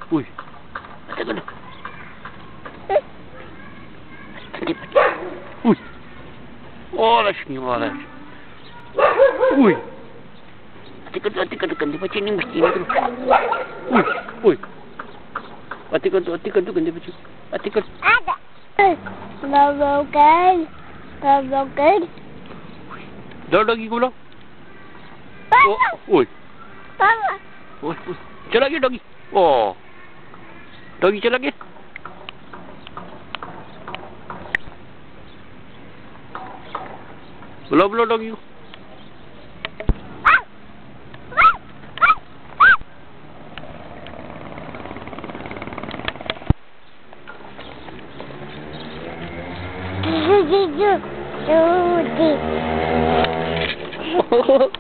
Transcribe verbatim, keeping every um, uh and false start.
Ui. Tengok dah. Ui. Oh, lah sini malah. Ui. Tengok tu, tengok tu, dia macam ni mesti ni tu. Ui, ui. Tengok tu, tengok tu kan dia macam. Tengok. Ada. Babakan. Babakan. Dah lagi ke belum? Oh, ui. Baba. Ui, ui. Cek lagi doggy. Oh. Doggy cek lagi. Belum-belum doggy. Jujur. Jujur.